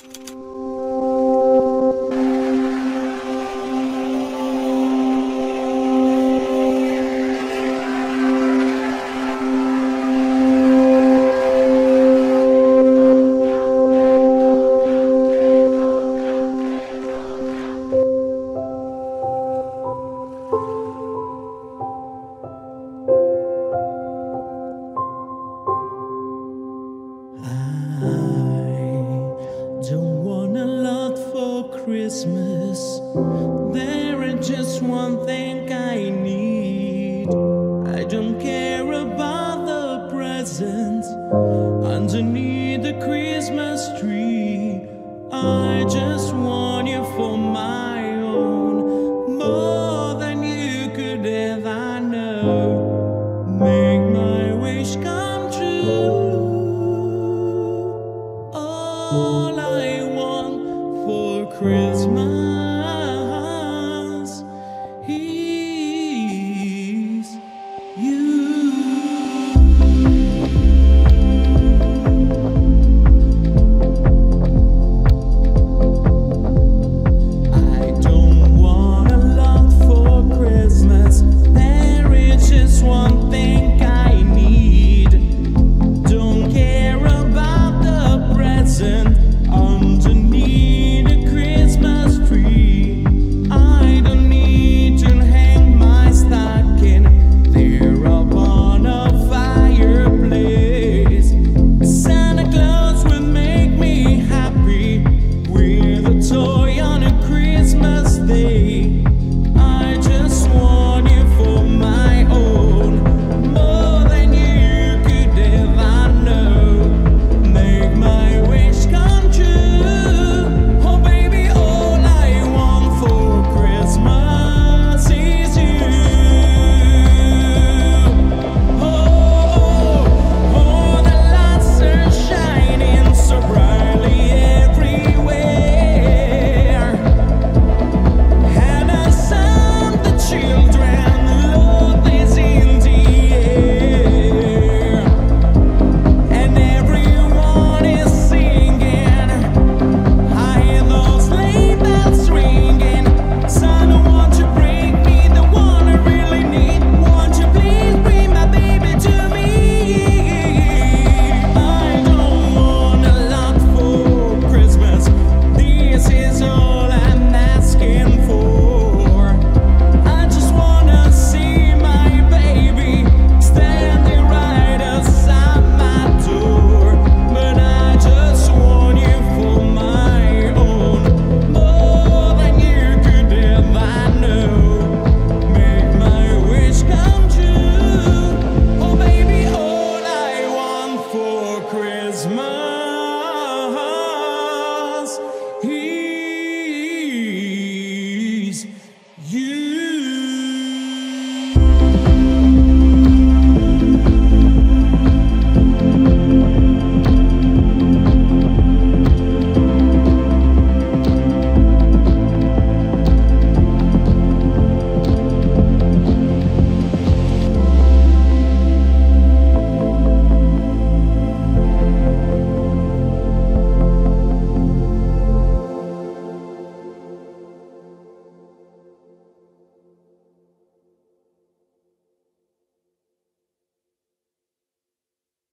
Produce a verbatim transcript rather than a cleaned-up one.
Don't want a lot for Christmas. There is just one thing I need. I don't care about the presents underneath the Christmas tree. I just want you for my own, more than you could ever know. Make my wish come true. All I